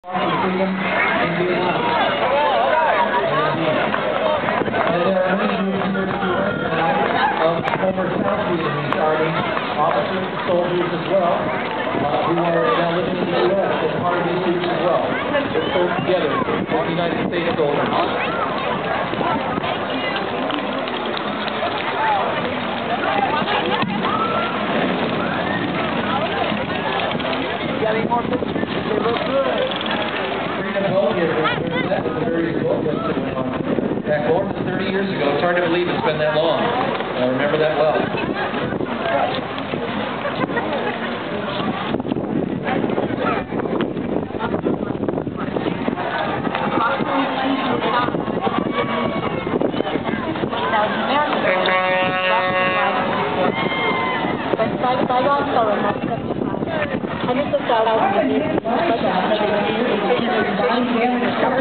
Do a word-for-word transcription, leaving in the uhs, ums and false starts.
Freedom in Vietnam. And there are many groups here tonight of former South Vietnamese Army officers and soldiers as well, uh, who are now living in the U S as part of these groups as well. They're sold together as United States soldiers. Got any more pictures? They look good. Freedom Boat here, that was a very boat that went on back more than thirty years ago. It's hard to believe it's been that long. I remember that well. Saigon Color Mark seventy-five. I just looked out out of the